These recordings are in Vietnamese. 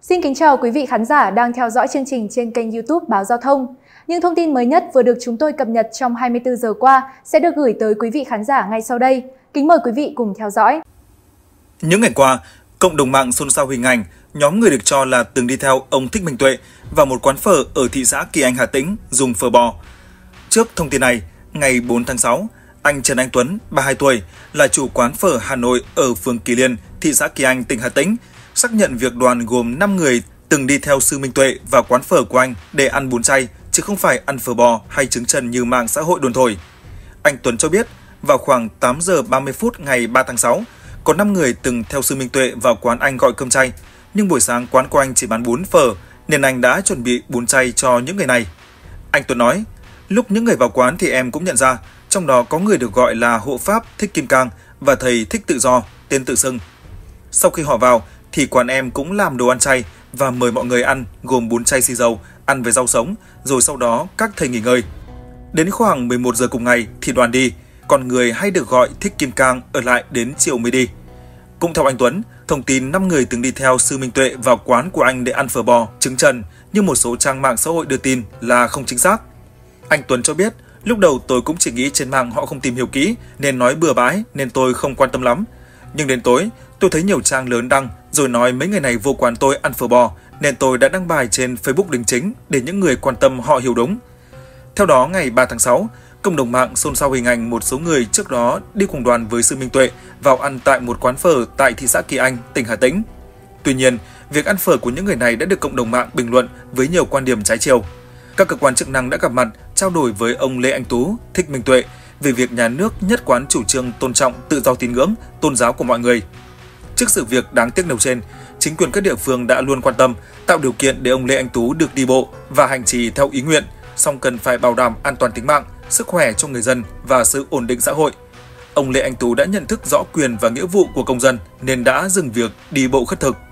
Xin kính chào quý vị khán giả đang theo dõi chương trình trên kênh YouTube Báo Giao thông. Những thông tin mới nhất vừa được chúng tôi cập nhật trong 24 giờ qua sẽ được gửi tới quý vị khán giả ngay sau đây. Kính mời quý vị cùng theo dõi. Những ngày qua, cộng đồng mạng xôn xao hình ảnh nhóm người được cho là từng đi theo ông Thích Minh Tuệ vào một quán phở ở thị xã Kỳ Anh, Hà Tĩnh dùng phở bò. Trước thông tin này, ngày 4 tháng 6, anh Trần Anh Tuấn, 32 tuổi, là chủ quán phở Hà Nội ở phường Kỳ Liên, thị xã Kỳ Anh, tỉnh Hà Tĩnh, xác nhận việc đoàn gồm 5 người từng đi theo sư Minh Tuệ vào quán phở của anh để ăn bún chay, chứ không phải ăn phở bò hay trứng trần như mạng xã hội đồn thổi. Anh Tuấn cho biết, vào khoảng 8 giờ 30 phút ngày 3 tháng 6, có 5 người từng theo sư Minh Tuệ vào quán anh gọi cơm chay, nhưng buổi sáng quán của anh chỉ bán bún phở, nên anh đã chuẩn bị bún chay cho những người này. Anh Tuấn nói, lúc những người vào quán thì em cũng nhận ra, trong đó có người được gọi là hộ pháp Thích Kim Cang và thầy Thích Tự Do, tên tự xưng. Sau khi họ vào, thì quán em cũng làm đồ ăn chay và mời mọi người ăn gồm bún chay xì dầu, ăn với rau sống, rồi sau đó các thầy nghỉ ngơi. Đến khoảng 11 giờ cùng ngày thì đoàn đi, còn người hay được gọi Thích Kim Cang ở lại đến chiều mới đi. Cũng theo anh Tuấn, thông tin 5 người từng đi theo sư Minh Tuệ vào quán của anh để ăn phở bò, trứng trần như một số trang mạng xã hội đưa tin là không chính xác. Anh Tuấn cho biết, lúc đầu tôi cũng chỉ nghĩ trên mạng họ không tìm hiểu kỹ nên nói bừa bãi nên tôi không quan tâm lắm. Nhưng đến tối, tôi thấy nhiều trang lớn đăng rồi nói mấy người này vô quán tôi ăn phở bò nên tôi đã đăng bài trên Facebook đính chính để những người quan tâm họ hiểu đúng. Theo đó, ngày 3 tháng 6, cộng đồng mạng xôn xao hình ảnh một số người trước đó đi cùng đoàn với sư Minh Tuệ vào ăn tại một quán phở tại thị xã Kỳ Anh, tỉnh Hà Tĩnh. Tuy nhiên, việc ăn phở của những người này đã được cộng đồng mạng bình luận với nhiều quan điểm trái chiều. Các cơ quan chức năng đã gặp mặt, trao đổi với ông Lê Anh Tú, Thích Minh Tuệ về việc nhà nước nhất quán chủ trương tôn trọng tự do tín ngưỡng, tôn giáo của mọi người. Trước sự việc đáng tiếc nêu trên, chính quyền các địa phương đã luôn quan tâm, tạo điều kiện để ông Lê Anh Tú được đi bộ và hành trì theo ý nguyện, song cần phải bảo đảm an toàn tính mạng, sức khỏe cho người dân và sự ổn định xã hội. Ông Lê Anh Tú đã nhận thức rõ quyền và nghĩa vụ của công dân nên đã dừng việc đi bộ khất thực.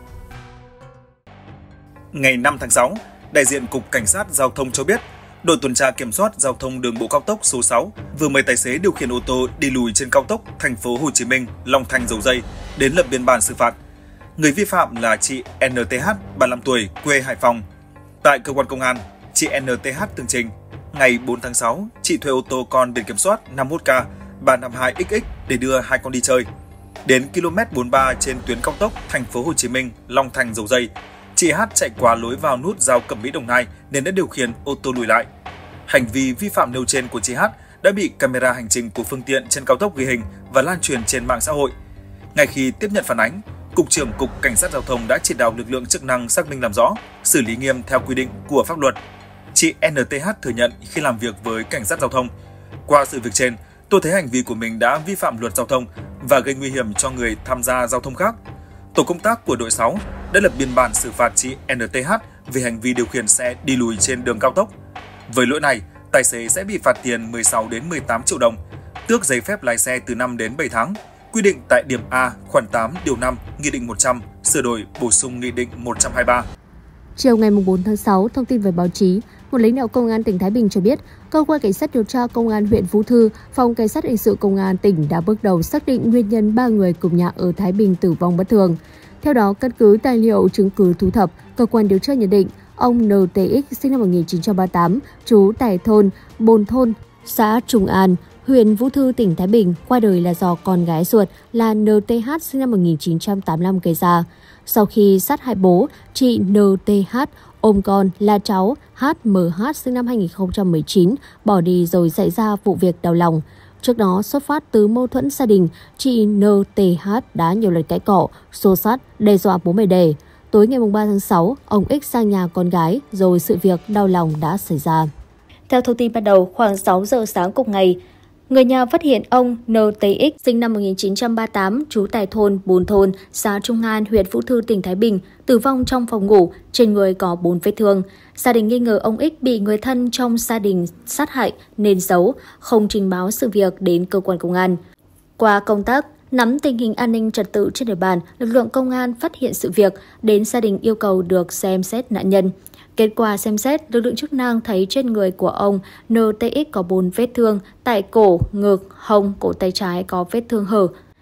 Ngày 5 tháng 6, đại diện Cục Cảnh sát Giao thông cho biết, đội tuần tra kiểm soát giao thông đường bộ cao tốc số 6 vừa mời tài xế điều khiển ô tô đi lùi trên cao tốc thành phố Hồ Chí Minh, Long Thành, Dầu Giây đến lập biên bản xử phạt. Người vi phạm là chị NTH, 35 tuổi, quê Hải Phòng. Tại cơ quan công an, chị NTH tường trình, ngày 4 tháng 6, chị thuê ô tô con biển kiểm soát 51K 352XX để đưa hai con đi chơi. Đến km 43 trên tuyến cao tốc thành phố Hồ Chí Minh, Long Thành, Dầu Giây, chị H chạy quá lối vào nút giao Cẩm Mỹ, Đồng Nai nên đã điều khiển ô tô lùi lại. Hành vi vi phạm nêu trên của chị H đã bị camera hành trình của phương tiện trên cao tốc ghi hình và lan truyền trên mạng xã hội. Ngay khi tiếp nhận phản ánh, Cục trưởng Cục Cảnh sát Giao thông đã chỉ đạo lực lượng chức năng xác minh làm rõ, xử lý nghiêm theo quy định của pháp luật. Chị NTH thừa nhận khi làm việc với Cảnh sát Giao thông, qua sự việc trên, tôi thấy hành vi của mình đã vi phạm luật giao thông và gây nguy hiểm cho người tham gia giao thông khác. Tổ công tác của đội 6 đã lập biên bản xử phạt chị NTH về hành vi điều khiển xe đi lùi trên đường cao tốc. Với lỗi này, tài xế sẽ bị phạt tiền 16 đến 18 triệu đồng, tước giấy phép lái xe từ 5 đến 7 tháng, quy định tại điểm A, khoản 8, điều 5, Nghị định 100, sửa đổi bổ sung Nghị định 123. Chiều ngày 4 tháng 6, thông tin về báo chí, một lãnh đạo Công an tỉnh Thái Bình cho biết, Cơ quan Cảnh sát điều tra Công an huyện Vũ Thư, Phòng Cảnh sát hình sự Công an tỉnh đã bước đầu xác định nguyên nhân 3 người cùng nhà ở Thái Bình tử vong bất thường. Theo đó, căn cứ tài liệu chứng cứ thu thập, cơ quan điều tra nhận định ông NTX sinh năm 1938, trú tại thôn Bồn Thôn, xã Trung An, huyện Vũ Thư, tỉnh Thái Bình, qua đời là do con gái ruột là NTH sinh năm 1985 gây ra. Sau khi sát hại bố, chị NTH ôm con là cháu HMH sinh năm 2019 bỏ đi rồi xảy ra vụ việc đau lòng. Trước đó, xuất phát từ mâu thuẫn gia đình, chị NTH đã nhiều lần cãi cọ, xô xát, đe dọa bố mẹ đẻ. Tối ngày 3 tháng 6, ông X sang nhà con gái rồi sự việc đau lòng đã xảy ra. Theo thông tin ban đầu, khoảng 6 giờ sáng cùng ngày, người nhà phát hiện ông NTX sinh năm 1938, trú tại thôn Bồn Thôn, xã Trung An, huyện Vũ Thư, tỉnh Thái Bình, tử vong trong phòng ngủ, trên người có 4 vết thương. Gia đình nghi ngờ ông X bị người thân trong gia đình sát hại nên giấu, không trình báo sự việc đến cơ quan công an. Qua công tác nắm tình hình an ninh trật tự trên địa bàn, lực lượng công an phát hiện sự việc, đến gia đình yêu cầu được xem xét nạn nhân. Kết quả xem xét, lực lượng chức năng thấy trên người của ông NTX có 4 vết thương, tại cổ, ngực, hông, cổ tay trái có vết thương hở.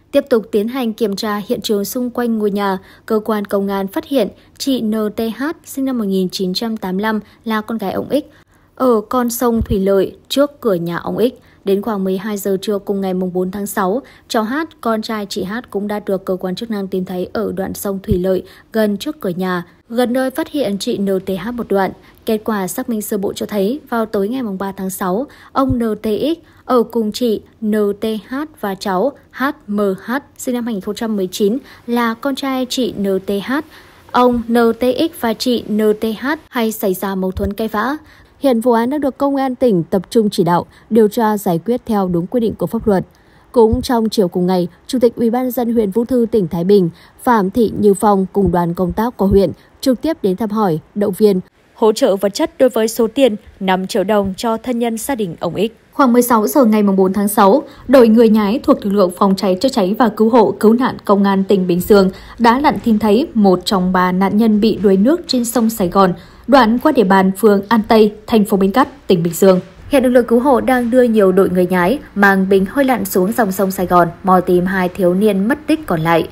Tiếp tục tiến hành kiểm tra hiện trường xung quanh ngôi nhà, cơ quan công an phát hiện chị NTH sinh năm 1985 là con gái ông X ở con sông Thủy Lợi trước cửa nhà ông X. Đến khoảng 12 giờ trưa cùng ngày 4 tháng 6, cháu H, con trai chị H cũng đã được cơ quan chức năng tìm thấy ở đoạn sông Thủy Lợi gần trước cửa nhà, gần nơi phát hiện chị NTH một đoạn. Kết quả xác minh sơ bộ cho thấy vào tối ngày 3 tháng 6, ông NTX ở cùng chị NTH và cháu HMH sinh năm 2019 là con trai chị NTH. Ông NTX và chị NTH hay xảy ra mâu thuẫn cãi vã. Hiện vụ án đang được Công an tỉnh tập trung chỉ đạo, điều tra giải quyết theo đúng quy định của pháp luật. Cũng trong chiều cùng ngày, Chủ tịch UBND huyện Vũ Thư, tỉnh Thái Bình, Phạm Thị Như Phong cùng đoàn công tác của huyện trực tiếp đến thăm hỏi, động viên, hỗ trợ vật chất đối với số tiền 5 triệu đồng cho thân nhân gia đình ông X. Khoảng 16 giờ ngày 4 tháng 6, đội người nhái thuộc lực lượng phòng cháy chữa cháy và cứu hộ cứu nạn Công an tỉnh Bình Dương đã lặn tìm thấy một trong 3 nạn nhân bị đuối nước trên sông Sài Gòn, đoạn qua địa bàn phường An Tây, thành phố Bến Cát, tỉnh Bình Dương. Hiện lực lượng cứu hộ đang đưa nhiều đội người nhái mang bình hơi lặn xuống dòng sông Sài Gòn, mò tìm 2 thiếu niên mất tích còn lại.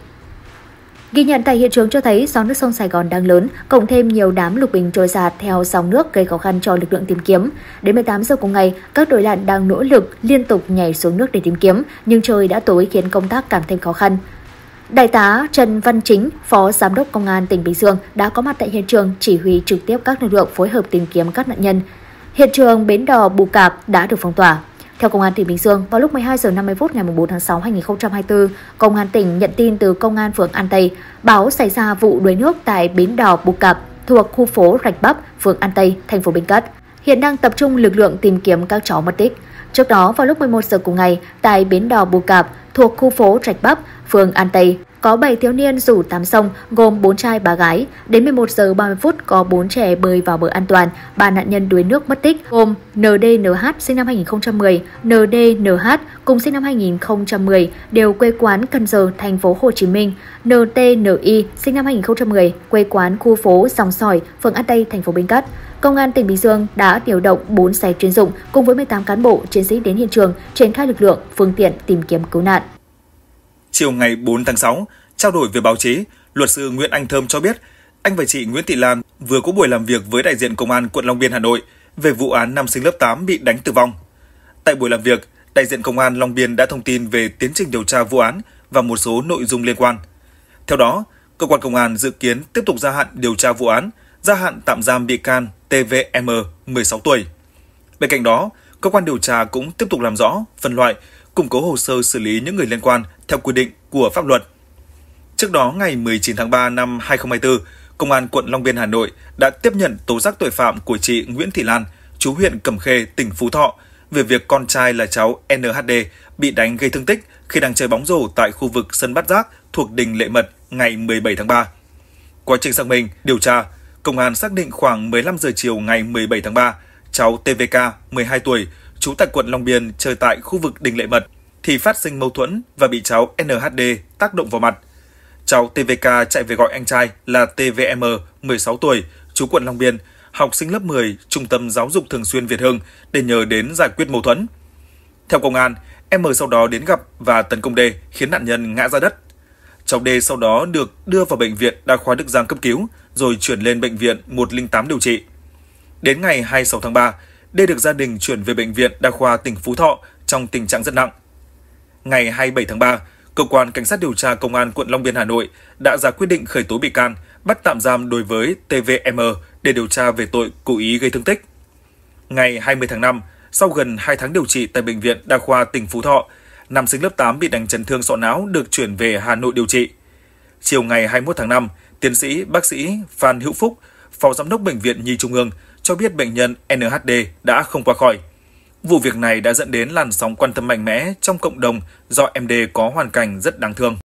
Ghi nhận tại hiện trường cho thấy do nước sông Sài Gòn đang lớn, cộng thêm nhiều đám lục bình trôi giạt theo dòng nước gây khó khăn cho lực lượng tìm kiếm. Đến 18 giờ cùng ngày, các đội lặn đang nỗ lực liên tục nhảy xuống nước để tìm kiếm, nhưng trời đã tối khiến công tác càng thêm khó khăn. Đại tá Trần Văn Chính, Phó Giám đốc Công an tỉnh Bình Dương đã có mặt tại hiện trường chỉ huy trực tiếp các lực lượng phối hợp tìm kiếm các nạn nhân. Hiện trường bến đò Bù Cạp đã được phong tỏa. Theo Công an tỉnh Bình Dương, vào lúc 12 giờ 50 phút ngày 4 tháng 6 2024, Công an tỉnh nhận tin từ Công an phường An Tây báo xảy ra vụ đuối nước tại bến đò Bù Cạp thuộc khu phố Rạch Bắp, phường An Tây, thành phố Bến Cát. Hiện đang tập trung lực lượng tìm kiếm các cháu mất tích. Trước đó, vào lúc 11 giờ cùng ngày, tại bến đò Bù Cạp thuộc khu phố Rạch Bắp, phường An Tây, có 7 thiếu niên rủ tắm sông gồm 4 trai 3 gái. Đến 11 giờ 30 phút có 4 trẻ bơi vào bờ an toàn. 3 nạn nhân đuối nước mất tích gồm NDNH sinh năm 2010, NDNH cùng sinh năm 2010 đều quê quán Cần Giờ, thành phố Hồ Chí Minh, NTNI sinh năm 2010 quê quán khu phố Dòng Sỏi, phường An Tây, thành phố Bến Cát. Công an tỉnh Bình Dương đã điều động 4 xe chuyên dụng cùng với 18 cán bộ chiến sĩ đến hiện trường triển khai lực lượng, phương tiện tìm kiếm cứu nạn. Chiều ngày 4 tháng 6, trao đổi với báo chí, luật sư Nguyễn Anh Thơm cho biết anh và chị Nguyễn Thị Lan vừa có buổi làm việc với đại diện Công an quận Long Biên, Hà Nội về vụ án nam sinh lớp 8 bị đánh tử vong. Tại buổi làm việc, đại diện Công an Long Biên đã thông tin về tiến trình điều tra vụ án và một số nội dung liên quan. Theo đó, cơ quan công an dự kiến tiếp tục gia hạn điều tra vụ án, gia hạn tạm giam bị can TVM 16 tuổi. Bên cạnh đó, cơ quan điều tra cũng tiếp tục làm rõ, phân loại, củng cố hồ sơ xử lý những người liên quan theo quy định của pháp luật. Trước đó, ngày 19 tháng 3 năm 2024, Công an quận Long Biên, Hà Nội đã tiếp nhận tố giác tội phạm của chị Nguyễn Thị Lan, trú huyện Cẩm Khê, tỉnh Phú Thọ, về việc con trai là cháu NHD bị đánh gây thương tích khi đang chơi bóng rổ tại khu vực sân Bát Giác thuộc đình Lệ Mật ngày 17 tháng 3. Quá trình xác minh, điều tra, Công an xác định khoảng 15 giờ chiều ngày 17 tháng 3, cháu TVK, 12 tuổi, trú tại quận Long Biên chơi tại khu vực đình Lệ Mật, thì phát sinh mâu thuẫn và bị cháu NHD tác động vào mặt. Cháu TVK chạy về gọi anh trai là TVM, 16 tuổi, trú quận Long Biên, học sinh lớp 10, Trung tâm Giáo dục Thường xuyên Việt Hưng để nhờ đến giải quyết mâu thuẫn. Theo công an, M sau đó đến gặp và tấn công D khiến nạn nhân ngã ra đất. Cháu D sau đó được đưa vào bệnh viện Đa khoa Đức Giang cấp cứu rồi chuyển lên bệnh viện 108 điều trị. Đến ngày 26 tháng 3, D được gia đình chuyển về bệnh viện Đa khoa tỉnh Phú Thọ trong tình trạng rất nặng. Ngày 27 tháng 3, Cơ quan Cảnh sát điều tra Công an quận Long Biên, Hà Nội đã ra quyết định khởi tố bị can, bắt tạm giam đối với TVM để điều tra về tội cố ý gây thương tích. Ngày 20 tháng 5, sau gần 2 tháng điều trị tại Bệnh viện Đa khoa tỉnh Phú Thọ, nam sinh lớp 8 bị đánh chấn thương sọ não được chuyển về Hà Nội điều trị. Chiều ngày 21 tháng 5, tiến sĩ bác sĩ Phan Hữu Phúc, Phó Giám đốc Bệnh viện Nhi Trung ương, cho biết bệnh nhân NHD đã không qua khỏi. Vụ việc này đã dẫn đến làn sóng quan tâm mạnh mẽ trong cộng đồng do MD có hoàn cảnh rất đáng thương.